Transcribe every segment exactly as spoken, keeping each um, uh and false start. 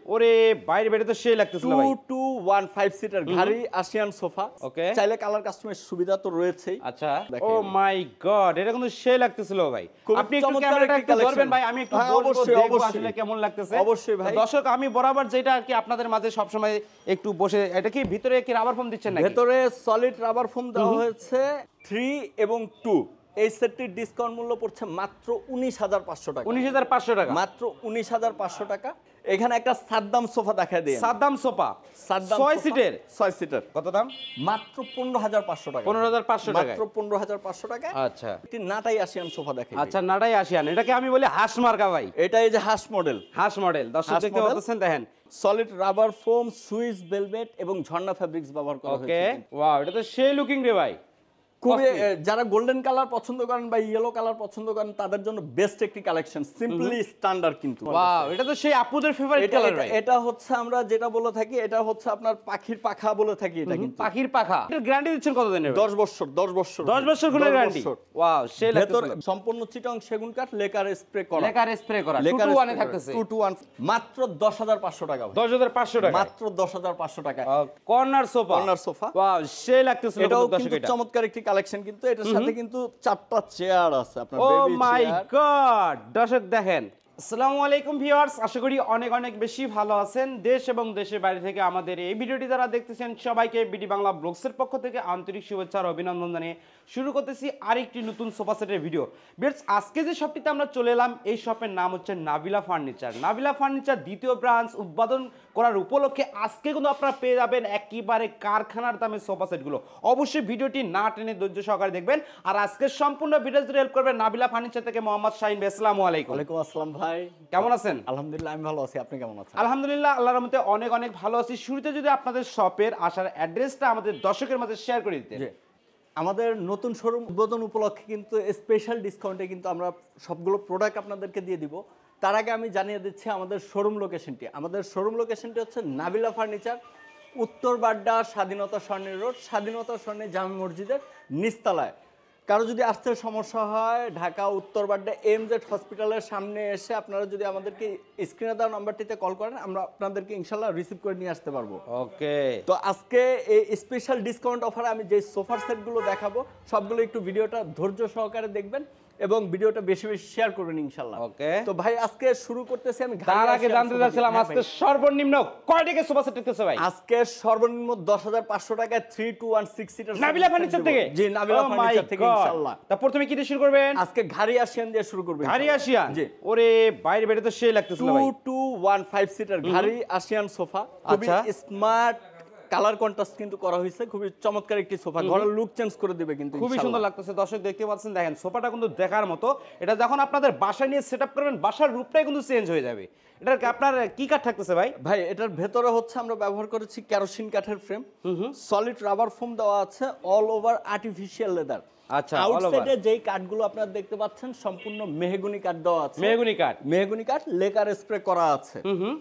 ওরে বাইরে বেড়ে তো সেই লাগতেছিল ভাই two two one five seater গাড়ি আশিয়ান সোফা ওকে চাইলে কালার কাস্টমাইজ সুবিধা তো রয়েছেই আচ্ছা ও মাই গড এটা কিন্তু সেই লাগতেছিল ভাই আপনি একটু ক্যামেরাটা একটু ধরবেন ভাই আমি একটু বলবো দেখবো আসলে কেমন লাগতেছে অবশ্যই ভাই দর্শক আমি বরাবর যেটা আর কি আপনাদের মাঝে সব সময় একটু বসে এটা কি ভিতরে কি রাবার ফোম দিচ্ছেন নাকি ভিতরে সলিড রাবার ফোম দেওয়া হয়েছে থ্রি এবং টু এই সেটটির ডিসকাউন্ট মূল্য পড়ছে মাত্র উনিশ হাজার পাঁচশো টাকা উনিশ হাজার পাঁচশো টাকা মাত্র উনিশ হাজার পাঁচশো টাকা এখানে একটা সাদ্দাম সোফা দেখা দেন সাদ্দাম সোফা সাদ্দাম ছয় সিটের ছয় সিটার কত দাম মাত্র পনেরো হাজার পাঁচশো টাকা পনেরো হাজার পাঁচশো টাকা মাত্র পনেরো হাজার পাঁচশো টাকা আচ্ছা একটি নাটাই আসিয়ান সোফা দেখেন আচ্ছা নাটাই আসিয়ান এটাকে আমি বলি হাঁস মার্কা ভাই এটা এই যে হাঁস মডেল হাঁস মডেল দর্শক দেখতে পাচ্ছেন দেখেন solid rubber foam Swiss velvet এবং ঝর্ণা ফেব্রিক্স ব্যবহার করা হয়েছে ওকে ওয়াও এটা তো সেই লুকিং রে ভাই খুবই যারা গোল্ডেন কালার পছন্দ করেন বা ইয়েলো কালার পছন্দ করেন তাদের জন্য বেস্ট একটি কালেকশন সিম্পলি স্ট্যান্ডার্ড কিন্তু ওয়াও এটা তো সেই আপুদের ফেভারিট কালার ভাই এটা হচ্ছে আমরা যেটা বলে থাকি এটা হচ্ছে আপনার পাখির পাখা বলে থাকি এটা কিন্তু পাখির পাখা এর গ্যারান্টি দিচ্ছেন কত দিনের দশ বছর দশ বছর দশ বছর গুলো গ্যারান্টি ওয়াও সেই ভেতরে সম্পূর্ণ চিটং সেগুন কাঠ লেকার স্প্রে করা লেকার স্প্রে করা টু টু ওয়ান এ থাকতেছে টু টু ওয়ান মাত্র দশ হাজার পাঁচশো টাকা দশ হাজার পাঁচশো টাকা মাত্র দশ হাজার পাঁচশো টাকা corner sofa corner sofa wow সেই লাগতেছে এটাও কিন্তু চমৎকার একটি কালেকশন কিন্তু এটার সাথে কিন্তু চারটা চেয়ার আছে আপনার oh baby my chair god দর্শক দেখেন আসসালামু আলাইকুম ভিউয়ার্স আশা করি অনেক অনেক বেশি ভালো আছেন দেশ এবং দেশের বাইরে থেকে আমাদের এই ভিডিওটি যারা দেখতেছেন সবাইকে বিডি বাংলা ব্লগসের পক্ষ থেকে আন্তরিক শুভেচ্ছা আর অভিনন্দন জানিয়ে শুরু করতেছি আরেকটি নতুন সোফা সেটের ভিডিও ভিউয়ার্স আজকে যে শপটিতে আমরা চলে এলাম এই শপের নাম হচ্ছে নাবিলা ফার্নিচার নাবিলা ফার্নিচার দ্বিতীয় ব্রাঞ্চ উদ্বোধন করার উপলক্ষে আজকে কিন্তু আপনারা পেয়ে যাবেন একেবারে কারখানার দামে সোফা সেটগুলো অবশ্যই ভিডিওটি না টেনে ধৈর্য সহকারে দেখবেন আর আজকে সম্পূর্ণ ভিডিও জুড়ে হেল্প করবেন নাবিলা ফার্নিচার থেকে মোহাম্মদ শাহিন ভাই আসসালামু আলাইকুম ওয়ালাইকুম আসসালাম ভাই কেমন আছেন আলহামদুলিল্লাহ আমি ভালো আছি আপনি কেমন আছেন আলহামদুলিল্লাহ আল্লাহর রহমতে অনেক অনেক ভালো আছি শুরুতে যদি আপনাদের শপের আসার অ্যাড্রেসটা আমাদের দর্শকের মাঝে শেয়ার করে দিতেন আমাদের নতুন শোরুম উদ্বোধন উপলক্ষে কিন্তু স্পেশাল ডিসকাউন্টে কিন্তু আমরা সবগুলো প্রোডাক্ট আপনাদেরকে দিয়ে দিব তার আগে আমি জানিয়ে দিচ্ছি আমাদের শোরুম লোকেশনটি আমাদের শোরুম লোকেশনটি হচ্ছে নাবিলা ফার্নিচার উত্তর বাড্ডা স্বাধীনতা স্বর্ণের রোড স্বাধীনতা স্বর্ণের জামে মসজিদের নিচতলায় কারো যদি আসতে সমস্যা হয় ঢাকা উত্তর বাড্ডা এমজেড হসপিটালের সামনে এসে আপনারা যদি আমাদেরকে স্ক্রিনে দেওয়া নাম্বারটিতে কল করেন আমরা আপনাদেরকে ইনশাল্লাহ রিসিভ করে নিয়ে আসতে পারবো ওকে তো আজকে এই স্পেশাল ডিসকাউন্ট অফারে আমি যে সোফার সেটগুলো দেখাবো সবগুলো একটু ভিডিওটা ধৈর্য সহকারে দেখবেন এবং ভিডিওটা বেশি বেশি শেয়ার করবেন ইনশাআল্লাহ ওকে তো ভাই আজকে শুরু করতেছি আমি তার আগে জানতে চাচ্ছিলাম আজকে সর্বনিম্ন কয় টাকা সোফা সেট দিতেছে ভাই আজকে সর্বনিম্ন দশ হাজার পাঁচশো টাকায় three two one six seater Nabila furniture থেকে জি নাবিলা ফার্নিচার থেকে ইনশাআল্লাহ তা প্রথমে কি দিয়ে শুরু করবেন আজকে ঘাড়ি আসিয়ান দিয়ে শুরু করবেন ঘাড়ি আসিয়ান জি ওরে বাইরে বেড়ে তো সেই লাগতেছিল ভাই two two one five seater ঘাড়ি আসিয়ান সোফা খুবই স্মার্ট কালার কন্ট্রাস্ট কিন্তু করা হয়েছে খুবই চমৎকার একটি সোফা ঘরের লুক চেঞ্জ করে দিবে কিন্তু খুবই সুন্দর লাগতেছে দর্শক দেখতে পাচ্ছেন দেখেন সোফাটা কিন্তু দেখার মতো এটা যখন আপনাদের বাসা নিয়ে সেটআপ করবেন বাসার রূপটাই কিন্তু চেঞ্জ হয়ে যাবে এটার আপনার কি কাঠ থাকতেছে ভাই ভাই এটার ভেতরে হচ্ছে আমরা ব্যবহার করেছি কেরোসিন কাঠের ফ্রেম সলিড রাবার ফোম দেওয়া আছে অল ওভার আর্টিফিশিয়াল লেদার আচ্ছা আউটসাইডে যেই কাঠগুলো আপনারা দেখতে পাচ্ছেন সম্পূর্ণ মেহগনি কাঠ দেওয়া আছে মেহগনি কাঠ মেহগনি কাঠ লেকার স্প্রে করা আছে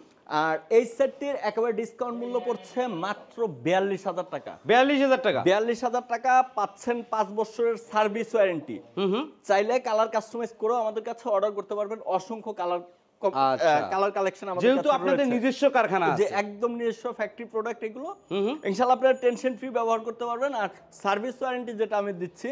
আর এই সেটটির একেবারে ডিসকাউন্ট মূল্য পড়ছে মাত্র বিয়াল্লিশ হাজার টাকা বিয়াল্লিশ হাজার টাকা বিয়াল্লিশ হাজার টাকা পাচ্ছেন পাঁচ বছরের সার্ভিস ওয়ারেন্টি চাইলে কালার কাস্টমাইজ করেও আমাদের কাছে অর্ডার করতে পারবেন অসংখ্য কালার কালার কালেকশন আমাদের যেহেতু আপনাদের নিজস্ব কারখানা আছে যে একদম নিজস্ব ফ্যাক্টরি প্রোডাক্ট এগুলো ইনশাআল্লাহ আপনারা টেনশন ফ্রি ব্যবহার করতে পারবেন আর সার্ভিস ওয়ারেন্টি যেটা আমি দিচ্ছি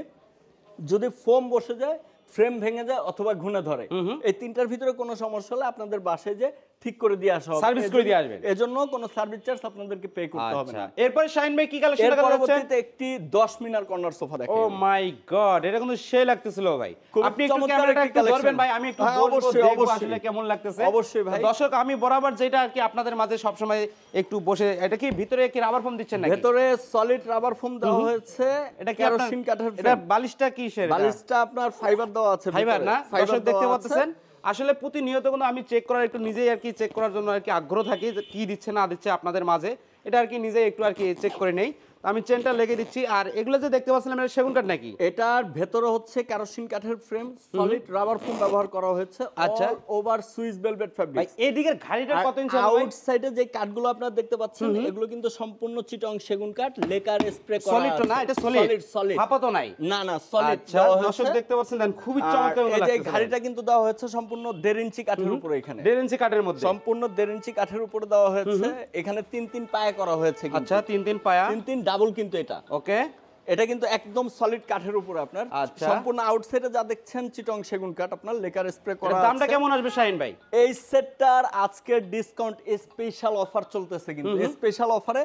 যদি ফোম বসে যায় ফ্রেম ভেঙে যায় অথবা ঘুণে ধরে এই তিনটার ভিতরে কোনো সমস্যা হলে আপনাদের বাসায় যে ঠিক করে দিয়ে আসা হবে সার্ভিস করে দিয়ে আসবেন এজন্য কোনো সার্ভিস চার্জ আপনাদেরকে পে করতে হবে না এরপর শাইন ভাই কি কালেকশন দেখাচ্ছেন পরবর্তীতে একটি দশ মিনার কর্নার সোফা দেখাবো ও মাই গড এটা কিন্তু সেই লাগতেছিল ভাই আপনি একটু ক্যামেরাটা একটু ধরবেন ভাই আমি একটু বলবো দেখবো আসলে কেমন লাগতেছে অবশ্যই ভাই দর্শক আমি বরাবর যেটা আর কি আপনাদের মাঝে সব সময় একটু বসে এটা কি ভিতরে কি রাবার ফোম দিচ্ছেন নাকি ভিতরে সলিড রাবার ফোম দেওয়া হয়েছে এটা কি কেরোসিন কাঠের এটা বালিশটা কিসের বালিশটা আপনার ফাইবার দেওয়া আছে ফাইবার না দর্শক দেখতে পাচ্ছেন আসলে প্রতিনিয়ত কিন্তু আমি চেক করার একটু নিজেই আর কি চেক করার জন্য আর কি আগ্রহ থাকি কি দিচ্ছে না দিচ্ছে আপনাদের মাঝে এটা আর কি নিজেই একটু আর কি চেক করে নেই আমি চেনটা লেগে দিচ্ছি। আর এগুলো যে দেখতে পাচ্ছিলাম এটা সেগুন কাঠ নাকি? এটার ভেতরে হচ্ছে কেরোসিন কাঠের ফ্রেম, সলিড রাবার ফোম ব্যবহার করা হয়েছে। আচ্ছা। অল ওভার সুইস ভেলভেট ভাই ফ্যাব্রিক। এই দিকের ঘাড়িটা কত ইঞ্চি হবে ভাই? আউটসাইডে যে কাঠগুলো আপনারা দেখতে পাচ্ছেন এগুলো কিন্তু সম্পূর্ণ চিটং সেগুন কাঠ, লেকার স্প্রে করা সলিড তো না, এটা সলিড। সলিড সলিড ফাঁপা তো নাই। না না সলিড আচ্ছা, দর্শক দেখতে পাচ্ছেন দেন খুবই চমৎকার এই যে লাগতেছে। ঘাড়িটা কিন্তু দেওয়া হয়েছে সম্পূর্ণ দেড় ইঞ্চি কাঠের উপরে। এখানে দেড় ইঞ্চি কাঠের মধ্যে সম্পূর্ণ দেড় ইঞ্চি কাঠের উপরে দেওয়া হয়েছে। এখানে তিন তিন পায়া করা হয়েছে কিন্তু। আচ্ছা, তিন তিন পায়া। তিন তিন ডাবল কিন্তু এটা। ওকে, এটা কিন্তু একদম সলিড কাঠের উপরে আপনার। আচ্ছা। সম্পূর্ণ আউটসাইডে যা দেখছেন চিটং সেগুন কাঠ, আপনার লেকার স্প্রে করা এটার আছে। দামটা কেমন আসবে শাহিন ভাই? এই সেটটার আজকের ডিসকাউন্ট স্পেশাল অফার চলতেছে কিন্তু। স্পেশাল অফারে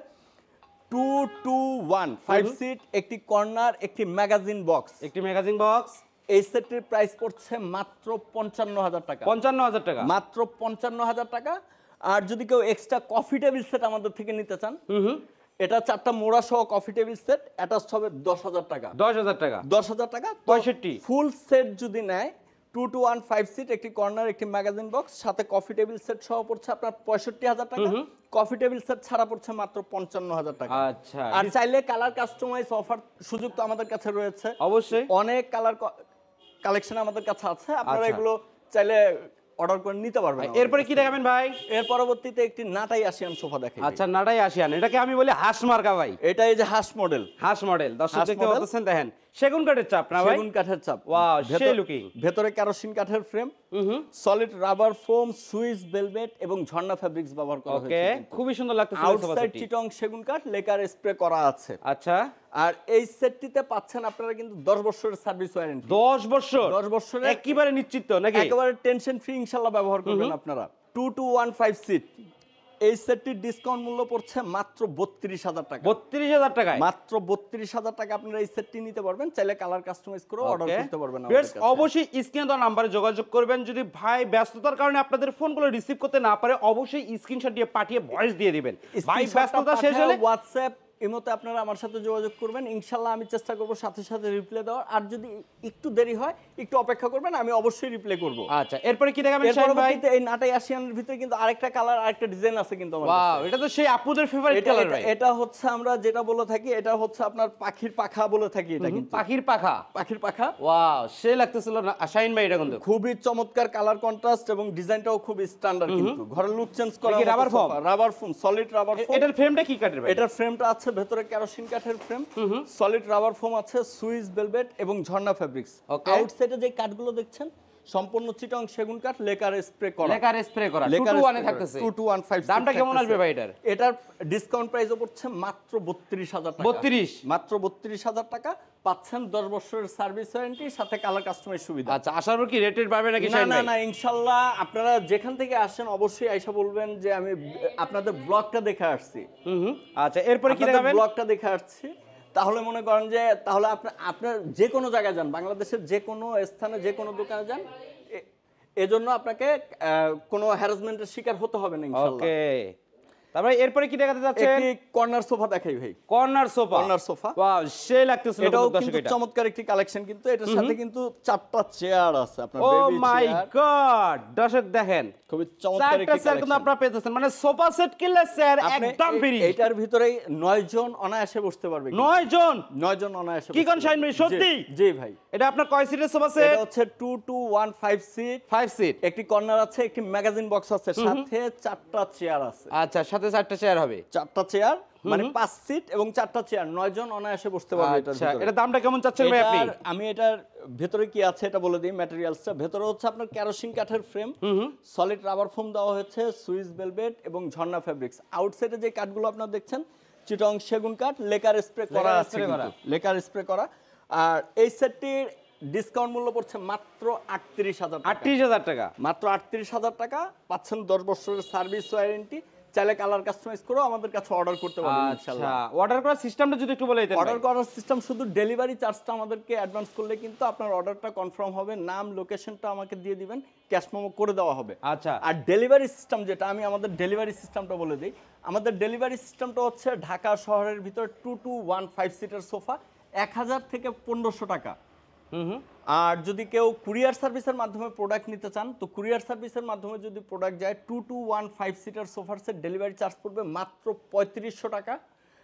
two two one five seat, একটি কর্নার, একটি ম্যাগাজিন বক্স। একটি ম্যাগাজিন বক্স, এই সেটটির প্রাইস পড়ছে মাত্র পঞ্চান্ন হাজার টাকা। পঞ্চান্ন হাজার টাকা। মাত্র পঞ্চান্ন হাজার টাকা। আর যদি কেউ এক্সট্রা কফি টেবিল সেট আমাদের থেকে নিতে চান, হুম হুম, এটা চারটা মোড়া সহ কফি টেবিল সেট অ্যাটাচড হবে দশ হাজার টাকা। দশ হাজার টাকা। দশ হাজার টাকা পঁয়ষট্টি। ফুল সেট যদি নেয় two two one five seat, একটি কর্নার, একটি ম্যাগাজিন বক্স, সাথে কফি টেবিল সেট সহ পড়ছে আপনার পঁয়ষট্টি হাজার টাকা। কফি টেবিল সেট ছাড়া পড়ছে মাত্র পঞ্চান্ন হাজার টাকা। আচ্ছা, আর চাইলে কালার কাস্টমাইজ অফার সুযোগ তো আমাদের কাছে রয়েছে। অবশ্যই অনেক কালার কালেকশন আমাদের কাছে আছে, আপনারা আচ্ছা। এগুলো চাইলে অর্ডার করে নিতে পারবেন। এরপরে কি দেখাবেন ভাই? এর পরবর্তীতে একটি নাটাই আসিয়ান সোফা দেখাই। আচ্ছা, নাটাই আসিয়ান, এটাকে আমি বলি হাঁস মার্কা ভাই। এটা এই যে হাঁস মডেল। হাঁস মডেল দর্শক হাঁস দেখতে model। পাচ্ছেন, দেখেন সেগুন কাঠের চাপ না ভাই? সেগুন কাঠের চাপ। ওয়াও, ভেতর- সেই লুকিং। ভেতরে কেরোসিন কাঠের frame, hmm, solid rubber foam, Swiss velvet এবং ঝর্ণা ফ্যাব্রিক্স ব্যবহার করা ওকে, হয়েছে। খুবই সুন্দর লাগতেছে আউটসাইড চিটং সেগুন কাঠ, লেকার স্প্রে করা আছে। আচ্ছা, আর এই সেটটিতে পাচ্ছেন আপনারা কিন্তু দশ বছরের সার্ভিস ওয়ারেন্টি। দশ বছর দশ বছরের একেবারে নিশ্চিত তো নাকি? একেবারে টেনশন ফ্রি ইনশাআল্লাহ ব্যবহার করবেন আপনারা। Two two one five seat এই সেটটির ডিসকাউন্ট মূল্য পড়ছে মাত্র বত্রিশ হাজার টাকা। বত্রিশ হাজার টাকায় মাত্র বত্রিশ হাজার টাকা আপনারা এই সেটটি নিতে পারবেন। চাইলে কালার কাস্টমাইজ করে অর্ডার Okay. করতে পারবেন আমাদের Viewers, কাছে। অবশ্যই স্ক্রিনে দেওয়া নাম্বারে যোগাযোগ করবেন। যদি ভাই ব্যস্ততার কারণে আপনাদের ফোনগুলো রিসিভ করতে না পারে, অবশ্যই স্ক্রিনশট দিয়ে পাঠিয়ে ভয়েস দিয়ে দিবেন। ভাই স্ক্রিনশটটা ব্যস্ততা শেষ পাঠায় হলে হোয়াটসঅ্যাপ ইমোতে আপনারা আমার সাথে যোগাযোগ করবেন, ইনশাআল্লাহ আমি চেষ্টা করব সাথে সাথে রিপ্লাই দেওয়ার। আর যদি একটু দেরি হয় একটু অপেক্ষা করবেন, আমি অবশ্যই রিপ্লাই করব। আচ্ছা, এরপরে কি দেখাবেন এর শাহিন ভাই? পরবর্তীতে এই নাটাই আসিয়ানের ভিতরে কিন্তু আরেকটা কালার, আরেকটা ডিজাইন আছে কিন্তু আমার কাছে। ওয়াও, এটা তো সেই আপুদের ফেভারিট এটা- কালার এটা- ভাই। এটা হচ্ছে আমরা যেটা বলে থাকি, এটা হচ্ছে আপনার পাখির পাখা বলে থাকি। এটা কিন্তু পাখির পাখা। পাখির পাখা। ওয়াও, সে লাগতেছিল না শাহিন ভাই, এটা কিন্তু খুবই চমৎকার কালার কন্ট্রাস্ট এবং ডিজাইনটাও খুব স্ট্যান্ডার্ড কিন্তু। ঘরে লুক চেঞ্জ করা এটা কি rubber foam? Rubber foam, solid rubber foam. এটার ফ্রেমটা কি কাঠের ভাই? এটার ফ্রেমটা আছে ভেতরে কেরোসিন কাঠের ফ্রেম, সলিড রাবার ফোম আছে, সুইস ভেলভেট এবং ঝর্ণা ফ্যাব্রিক্স। Okay. আউটসাইডে যে কাঠগুলো দেখছেন সম্পূর্ণ চিটং সেগুন কাঠ, লেকার স্প্রে করা। লেকার স্প্রে করা লেকার টু টু ওয়ানে spray করা। থাকতেছে। টু টু ওয়ান ফাইভ দামটা কেমন আসবে ভাই এটার? এটার ডিসকাউন্ট প্রাইসও পড়ছে মাত্র বত্রিশ হাজার টাকা। বত্রিশ? মাত্র বত্রিশ হাজার টাকা পাচ্ছেন, দশ বছরের সার্ভিস ওয়ারেন্টি, সাথে কালার কাস্টমাইজ সুবিধা। আচ্ছা, আসার পর কি রেটেড পাবে নাকি না শাহিন না ভাই? না, ইনশাআল্লাহ আপনারা যেখান থেকে আসেন অবশ্যই আইসা বলবেন যে আমি আপনাদের ব্লগটা দেখে আসছি। হুম হুম। আচ্ছা, এরপরে কি আপনাদের দেখাবেন? ব্লগটা দেখে আসছি, তাহলে মনে করেন যে তাহলে আপনার আপনার যে কোনো জায়গায় যান, বাংলাদেশের যে কোনো স্থানে যে কোনো দোকানে যান, এ- এজন্য আপনাকে আহ, কোনো হ্যারাসমেন্টের শিকার হতে হবে না ইনশাআল্লাহ। ওকে, তারপরে এরপরে কি দেখাতে যাচ্ছে? একটি কর্নার সোফা দেখাই ভাই। Corner sofa. Corner sofa. Wow, সেই লাগতেছিল এটাও কিন্তু কিন্তু দর্শক এটা। চমৎকার একটি কালেকশন কিন্তু। এটার সাথে কিন্তু চারটা চেয়ার আছে আপনার, oh baby my chair. God, দর্শক দেখেন খুবই চমৎকার চারটা একটি চেয়ার কিন্তু কালেকশন। আপনারা পেতেছেন, মানে সোফা সেট কিনলে চেয়ার আপনি একদম এই- ফ্রি। এইটার ভিতরে নয় জন অনায়াসে বসতে পারবে। কিন্তু। নয় জন? নয় জন অনায়াসে কি বসতে কোন শাহিন পারবে। ভাই, সত্যি? জি, জি ভাই। এটা আপনার কয় সিটের সোফা সেট? এটা হচ্ছে two two one five seat, five seat. একটি কর্নার আছে, একটি ম্যাগাজিন বক্স আছে, সাথে চারটা চেয়ার আছে। আচ্ছা, সাথে চারটা চেয়ার হবে। চারটা চেয়ার মানে পাঁচ সিট এবং চারটা চেয়ার, নয় জন অনায়াসে বসতে পারবে এটার আচ্ছা, ভিতরে। এটা দামটা কেমন চাচ্ছেন ভাই আপনি? এটার- আমি এটার ভেতরে কি আছে এটা বলে দিই। ম্যাটেরিয়ালসটা ভেতরে হচ্ছে আপনার কেরোসিন কাঠের ফ্রেম, সলিড রাবার ফোম দেওয়া হয়েছে, সুইস ভেলভেট এবং ঝর্ণা ফ্যাব্রিক্স। আউটসাইডে যে কাঠগুলো আপনারা দেখছেন চিটং সেগুন কাঠ, লেকার স্প্রে করা লেকার আছে spray করা। কিন্তু। লেকার স্প্রে করা। আর এই সেটটির ডিসকাউন্ট মূল্য পড়ছে মাত্র আটত্রিশ হাজার টাকা। আটত্রিশ হাজার টাকা। মাত্র আটত্রিশ হাজার টাকা পাচ্ছেন, দশ বছরের সার্ভিস ওয়ারেন্টি। চাইলে কালার কাস্টমাইজ করেও আমাদের কাছে অর্ডার করতে পারবেন আচ্ছা, ইনশাআল্লাহ। অর্ডার করার সিস্টেমটা যদি একটু বলে দিতেন। অর্ডার করার সিস্টেম শুধু ডেলিভারি চার্জটা আমাদেরকে অ্যাডভান্স করলে কিন্তু আপনার অর্ডারটা কনফার্ম হবে, নাম লোকেশনটা আমাকে দিয়ে দিবেন, ক্যাশ মেমো করে দেওয়া হবে। আচ্ছা, আর ডেলিভারি সিস্টেম যেটা, আমি আমাদের ডেলিভারি সিস্টেমটা বলে দিই। আমাদের ডেলিভারি সিস্টেমটা হচ্ছে ঢাকা শহরের ভিতর two two one five seater sofa এক হাজার থেকে পনেরোশো টাকা। হুম হুম। আর যদি কেউ কুরিয়ার সার্ভিসের মাধ্যমে প্রোডাক্ট নিতে চান, তো কুরিয়ার সার্ভিসের মাধ্যমে যদি প্রোডাক্ট যায় two two one five seater সোফার সেট, ডেলিভারি চার্জ পড়বে মাত্র পঁয়ত্রিশশো টাকা।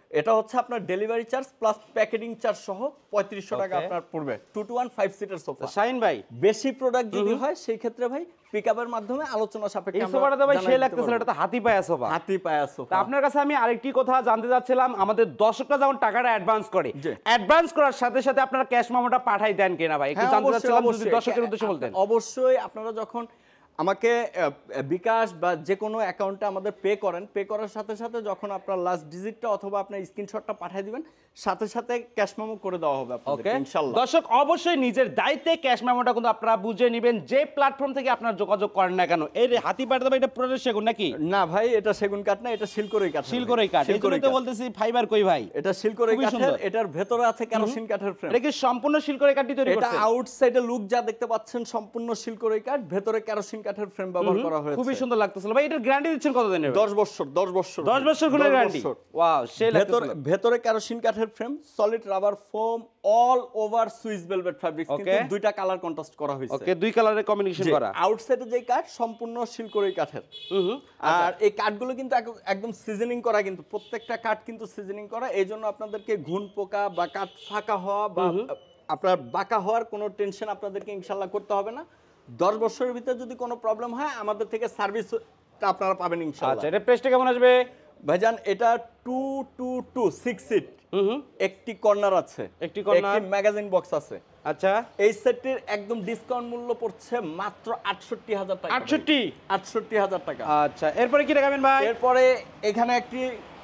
এটা হচ্ছে আপনার delivery charge plus packeting charge সহ পঁয়ত্রিশশো টাকা Okay. আপনার পড়বে two two one five seater sofa Shahin ভাই বেশি প্রোডাক্ট যদি হয় সেই ক্ষেত্রে ভাই পিকআপের মাধ্যমে আলোচনা সাপেক্ষে এই আমরা সোফাটা তো ভাই জানাই সে দিতে লাগতেছিল, পারবো। এটা তো হাতি পায়া সোফা। হাতি পায়া সোফা তা আপনার কাছে আমি আরেকটি কথা জানতে চাচ্ছিলাম, আমাদের দর্শকরা যেমন টাকাটা অ্যাডভান্স করে, জি। অ্যাডভান্স করার সাথে সাথে আপনারা ক্যাশ মেমোটা পাঠাই দেন কিনা ভাই, একটু হ্যাঁ, জানতে অবশ্যই, চাচ্ছিলাম যদি অবশ্যই। দর্শকের উদ্দেশ্যে বলতেন। অবশ্যই আপনারা যখন আমাকে আহ, বিকাশ বা যে কোনো অ্যাকাউন্টে আমাদের পে করেন, পে করার সাথে সাথে যখন আপনার লাস্ট ডিজিটটা অথবা আপনার স্ক্রিনশটটা পাঠিয়ে দিবেন, সাথে সাথে ক্যাশ মেমো করে দেওয়া হবে ওকে, আপনাদেরকে ইনশাআল্লাহ। দর্শক অবশ্যই নিজের দায়িত্বে ক্যাশ মেমোটা কিন্তু আপনারা বুঝে নেবেন, যে প্ল্যাটফর্ম থেকে আপনারা যোগাযোগ করেন না কেন। এই যে হাতি পাড়া ভাই, এটা পুরো সেগুন নাকি? না ভাই, এটা সেগুন কাঠ না, এটা শিলকরই কাঠ। শিলকরই কাঠ, এই জন্য তো বলতেছি ফাইবার কই ভাই। এটা শিলকরই খুবই কাঠের, সুন্দর। এটার ভেতরে আছে কেরোসিন কাঠের ফ্রেম। এটা কি সম্পূর্ণ শিলকরই কাঠই তৈরি এটা করছেন? আউটসাইডে লুক যা দেখতে পাচ্ছেন সম্পূর্ণ শিলকরই কাঠ, ভেতরে কেরোসিন কাঠের ফ্রেম ব্যবহার করা হয়েছে। খুবই সুন্দর লাগতেছিল ভাই। এটার গ্যারান্টি দিচ্ছেন কতদিনের? দশ বছর দশ বছর দশ বছর গুণের গ্যারান্টি। ওয়াও, সেই ভেতরে লাগতেছিল। ভেতরে কেরোসিন কাঠের frame, solid rubber foam, all over Swiss velvet fabrics, Okay. কিন্তু দুইটা কালার কন্ট্রাস্ট করা হয়েছে। ওকে, দুই কালারের কম্বিনেশন করা। আউটসাইডে যে কাঠ সম্পূর্ণ শিলকরই কাঠের। হুম, আর এই কাঠগুলো কিন্তু এক- একদম সিজনিং করা, কিন্তু প্রত্যেকটা কাঠ কিন্তু সিজনিং করা, এই জন্য আপনাদেরকে ঘুন পোকা বা কাঠ ফাঁকা হওয়া বা আপনার বাঁকা হওয়ার কোনো টেনশন আপনাদেরকে ইনশাল্লাহ করতে হবে না। দশ বছরের ভিতরে যদি কোনো প্রবলেম হয় আমাদের থেকে সার্ভিস আপনারা পাবেন ইনশাল্লাহ। আচ্ছা, এটা প্রাইসটা কেমন আসবে? ভাইজান এটা two two two six seat, হুম, একটি কর্নার আছে, একটি corner। একটি ম্যাগাজিন বক্স আছে। আচ্ছা, এই সেটটির একদম ডিসকাউন্ট মূল্য পড়ছে মাত্র আটষট্টি হাজার টাকা। আটষট্টি আটষট্টি হাজার টাকা। আচ্ছা, এরপরে কি দেখাবেন ভাই? এরপরে এখানে একটি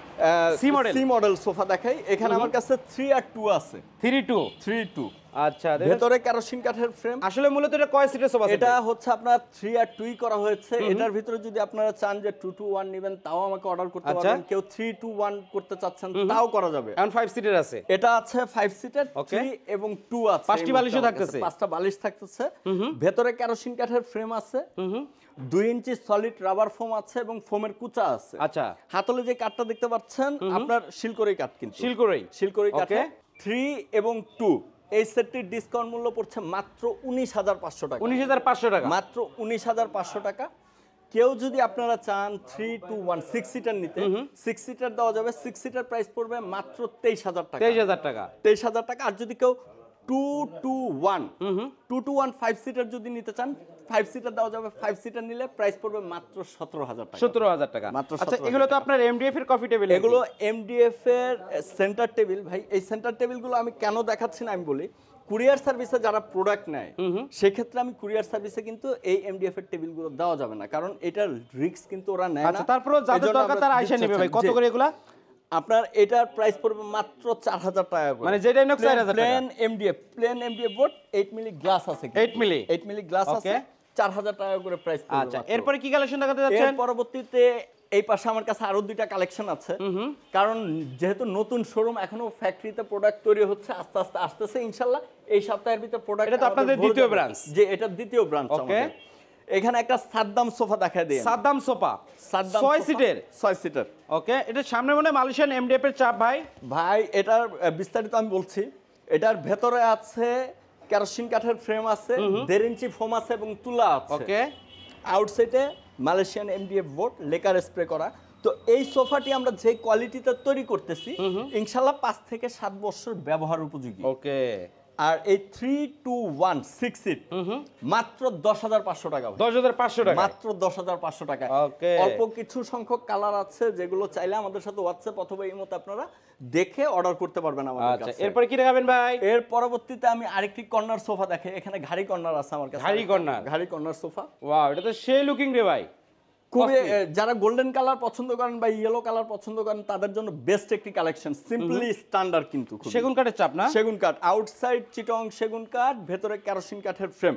C model। C model sofa দেখাই। এখানে আমার কাছে থ্রি আর টু আছে। Three two. থ্রি টু আচ্ছা, দেখেন- ভেতরে কেরোসিন কাঠের ফ্রেম। আসলে মূলত এটা কয় সিটের সোফা? এটা হচ্ছে আপনার থ্রি আর টুই করা হয়েছে। এটার ভিতরে যদি আপনারা চান যে টু টু ওয়ান নেবেন তাও আমাকে অর্ডার করতে আচ্ছা। পারবেন, কেউ থ্রি টু ওয়ান করতে চাচ্ছেন তাও করা যাবে। এখন ফাইভ সিটের আছে। এটা আছে ফাইভ সিটার, Okay. থ্রি এবং টু আছে। পাঁচটি এই মুহূর্তে বালিশও আমার থাকতেছে। কাছে পাঁচটা বালিশ থাকতেছে। ভেতরে কেরোসিন কাঠের ফ্রেম আছে, হুম, দুই ইঞ্চি সলিড রাবার ফোম আছে এবং ফোমের কুচা আছে। আচ্ছা, হাতলে যে কাঠটা দেখতে পাচ্ছেন আপনার শিলকরই কাঠ, কিন্তু শিলকরই। শিলকরই কাঠে Okay. থ্রি এবং টু। এই সেটটির ডিসকাউন্ট মূল্য পড়ছে মাত্র উনিশ হাজার পাঁচশো টাকা। উনিশ হাজার পাঁচশো টাকা। মাত্র উনিশ হাজার পাঁচশো টাকা। কেউ যদি আপনারা চান three two one six seater নিতে, সিক্স সিটার দেওয়া যাবে। সিক্স সিটার প্রাইস পড়বে মাত্র তেইশ হাজার টাকা। তেইশ হাজার টাকা। তেইশ হাজার টাকা। আর যদি কেউ two two one two two one five seater যদি নিতে চান, ফাইভ সিটার দেওয়া যাবে। ফাইভ সিটার নিলে প্রাইস পড়বে মাত্র সতেরো হাজার টাকা। সতেরো হাজার টাকা। মাত্র আচ্ছা, সতেরো এগুলো তো আপনার এমডিএফ এর কফি টেবিল? এগুলো এমডিএফ এর সেন্টার টেবিল। ভাই এই সেন্টার টেবিলগুলো আমি কেন দেখাচ্ছি না আমি বলি, কুরিয়ার সার্ভিসে যারা প্রোডাক্ট নেয় সেক্ষেত্রে আমি কুরিয়ার সার্ভিসে কিন্তু এই এমডিএফ এর টেবিলগুলো দেওয়া যাবে না, কারণ এটার রিস্ক কিন্তু ওরা নেয় না। আচ্ছা, তারপরেও যাদের এজন্য দরকার আমরা তারা আইসা দিতে নেবে ভাই। চাচ্ছি। কত জি। করে এগুলা? আপনার এটার প্রাইস পড়বে মাত্র চার হাজার টাকা করে। মানে যেটাই নোক চার হাজার টাকা। Plain MDF, plain MDF board eight milli glass আছে। Eight milli? Eight milli glass আছে, Okay. চার হাজার টাকা করে প্রাইস পড়বে। আচ্ছা, মাত্র। এরপরে কি কালেকশন দেখাতে যাচ্ছেন? এর পরবর্তীতে এই পাশে আমার কাছে আরো দুইটা কালেকশন আছে, কারণ যেহেতু নতুন শোরুম এখনো ফ্যাক্টরিতে প্রোডাক্ট তৈরি হচ্ছে, আস্তে আস্তে আসতেছে ইনশাআল্লাহ এই সপ্তাহের ভিতরে প্রোডাক্ট। এটা তো আপনাদের দ্বিতীয় ব্রাঞ্চ? যে এটা দ্বিতীয় ব্রাঞ্চ Okay. আমাদের। এখানে একটা সাদ্দাম সোফা দেখা দেন। সাদ্দাম সোফা সাদ্দাম ছয় সোফা, সিটের। ছয় সিটার। ওকে, এটা সামনে মনে হয় মালয়েশিয়ান এমডিএফ এর চাপ ভাই। ভাই এটার আহ, বিস্তারিত আমি বলছি। এটার ভেতরে আছে কেরোসিন কাঠের ফ্রেম আছে, দেড় ইঞ্চি ফোম আছে এবং তুলা আছে। ওকে, আউটসাইডে Malaysian MDF board lacquer spray করা। তো এই সোফাটি আমরা যে কোয়ালিটিতে তৈরি করতেছি ইনশাল্লাহ পাঁচ থেকে সাত বছর ব্যবহার উপযোগী। ওকে। আর এই three two one six seat মাত্র দশ হাজার পাঁচশো টাকা ভাই। দশ হাজার পাঁচশো টাকা। মাত্র দশ হাজার পাঁচশো টাকা। Okay. অল্প কিছু সংখ্যক কালার আছে যেগুলো চাইলে আমাদের সাথে হোয়াটসঅ্যাপ অথবা এই মতো আপনারা দেখে অর্ডার করতে পারবেন আমাদের আচ্ছা, কাছে। এরপরে কি দেখাবেন ভাই? এর পরবর্তীতে আমি আরেকটি কর্নার সোফা দেখে। এখানে ঘাড়ি কর্নার আছে আমার কাছে। ঘাড়ি corner? ঘাড়ি কর্নার সোফা ওয়াও, এটা তো সেই লুকিং রে ভাই। খুবই Costly। এ, যারা গোল্ডেন কালার পছন্দ করেন বা ইয়েলো কালার পছন্দ করেন তাদের জন্য বেস্ট একটি কালেকশন। সিম্পলি স্ট্যান্ডার্ড কিন্তু খুবই। সেগুন কাঠের চাপ না? সেগুন কাঠ, আউটসাইড চিটং সেগুন কাঠ, ভেতরে কেরোসিন কাঠের ফ্রেম,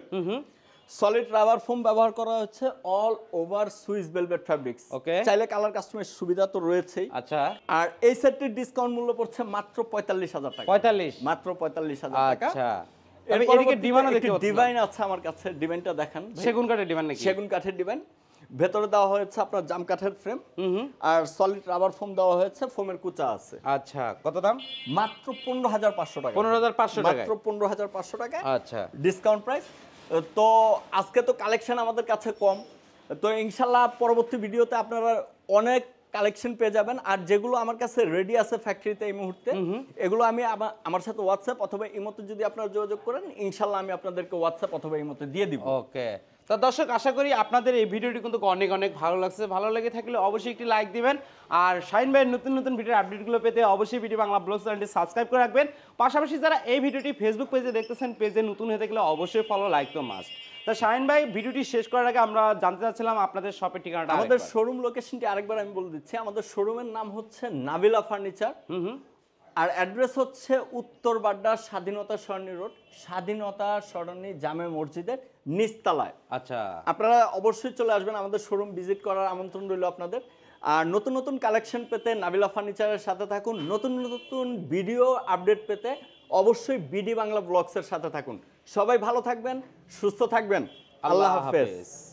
সলিড রাবার ফোম ব্যবহার করা হচ্ছে, all over Swiss velvet fabrics. Okay. চাইলে কালার কাস্টমাইজ সুবিধা তো রয়েছেই। আচ্ছা, আর এই সেটটির ডিসকাউন্ট মূল্য পড়ছে মাত্র পঁয়তাল্লিশ হাজার টাকা। পঁয়তাল্লিশ? মাত্র পঁয়তাল্লিশ হাজার টাকা। আচ্ছা, এর আমি এদিকে পরবর্তীতে ডিমান্ডও একটি দেখতে পাচ্ছি। ডিভাইন আছে আমার কাছে, ডিভাইনটা দেখান ভাই। সেগুন কাঠের ডিমান্ড নাকি? সেগুন কাঠের ডিভাইন, ভেতরে দেওয়া হয়েছে আপনার জাম কাঠের ফ্রেম আর সলিড রাবার ফোম দেওয়া হয়েছে, ফোমের কুচা আছে। আচ্ছা, কত দাম? মাত্র পনেরো হাজার পাঁচশো টাকা। পনেরো হাজার পাঁচশো টাকা। মাত্র পনেরো হাজার পাঁচশো টাকা আচ্ছা, ডিসকাউন্ট প্রাইস। তো আজকে তো কালেকশন আমাদের কাছে কম, তো ইনশাল্লাহ পরবর্তী ভিডিওতে আপনারা অনেক কালেকশন পেয়ে যাবেন। আর যেগুলো আমার কাছে রেডি আছে ফ্যাক্টরিতে এই মুহূর্তে, এগুলো আমি আমা- আমার সাথে হোয়াটসঅ্যাপ অথবা ইমোতে যদি আপনারা যোগাযোগ করেন, ইনশাল্লাহ আমি আপনাদেরকে হোয়াটসঅ্যাপ অথবা ইমোতে দিয়ে দিব। ওকে, তো দর্শক আশা করি আপনাদের এই ভিডিওটি কিন্তু অনেক অনেক ভালো লাগছে। ভালো লেগে থাকলে অবশ্যই একটি লাইক দিবেন, আর শাহিন ভাইয়ের নতুন নতুন ভিডিওর আপডেটগুলো পেতে অবশ্যই বিডি বাংলা ব্লগ চ্যানেলটি সাবস্ক্রাইব করে রাখবেন। পাশাপাশি যারা এই ভিডিওটি ফেসবুক পেজে দেখতেছেন, পেজে নতুন হয়ে থাকলে অবশ্যই ফলো লাইক তো মাস্ট। তা শাহিন ভাই, ভিডিওটি শেষ করার আগে আমরা জানতে চাচ্ছিলাম আপনাদের শপের ঠিকানাটা। আমাদের শোরুম লোকেশনটি আরেকবার আমি বলে দিচ্ছি। আমাদের শোরুমের নাম হচ্ছে নাবিলা ফার্নিচার, হুম হুম আর অ্যাড্রেস হচ্ছে উত্তর বাড্ডা স্বাধীনতা সরণি রোড, স্বাধীনতা সরণি জামে মসজিদের নিচতলায়। আচ্ছা, আপনারা অবশ্যই চলে আসবেন, আমাদের শোরুম ভিজিট করার আমন্ত্রণ রইল আপনাদের। আর নতুন নতুন কালেকশন পেতে নাবিলা ফার্নিচারের সাথে থাকুন, নতুন নতুন ভিডিও আপডেট পেতে অবশ্যই বিডি বাংলা ব্লগসের সাথে থাকুন। সবাই ভালো থাকবেন, সুস্থ থাকবেন, আল্লাহ হাফেজ।